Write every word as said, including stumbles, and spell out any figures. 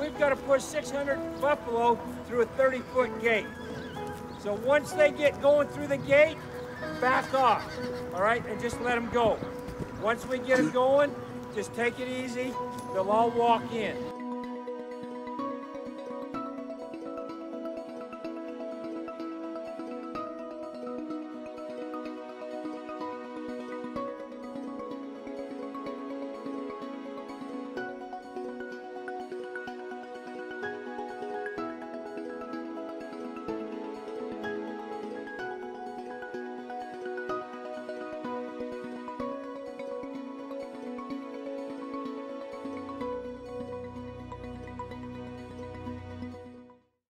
we've got to push six hundred buffalo through a thirty foot gate. So once they get going through the gate, back off, all right, and just let them go. Once we get them going, just take it easy. They'll all walk in.